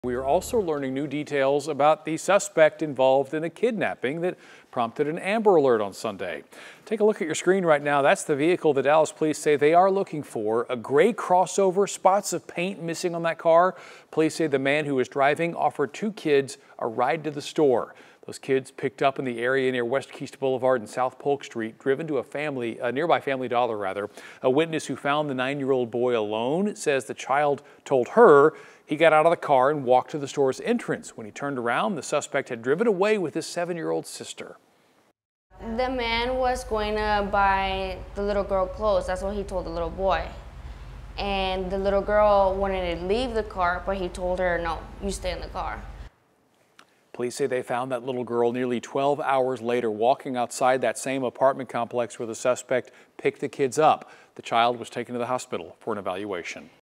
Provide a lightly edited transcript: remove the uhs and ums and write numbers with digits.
We are also learning new details about the suspect involved in a kidnapping that prompted an Amber Alert on Sunday. Take a look at your screen right now. That's the vehicle the Dallas police say they are looking for. A gray crossover, spots of paint missing on that car. Police say the man who was driving offered two kids a ride to the store. Those kids picked up in the area near West Kiest Boulevard and South Polk Street, driven to a nearby Family Dollar rather. A witness who found the 9-year-old boy alone says the child told her he got out of the car and walked to the store's entrance. When he turned around, the suspect had driven away with his 7-year-old sister. The man was going to buy the little girl clothes. That's what he told the little boy. And the little girl wanted to leave the car, but he told her, no, you stay in the car. Police say they found that little girl nearly 12 hours later walking outside that same apartment complex where the suspect picked the kids up. The child was taken to the hospital for an evaluation.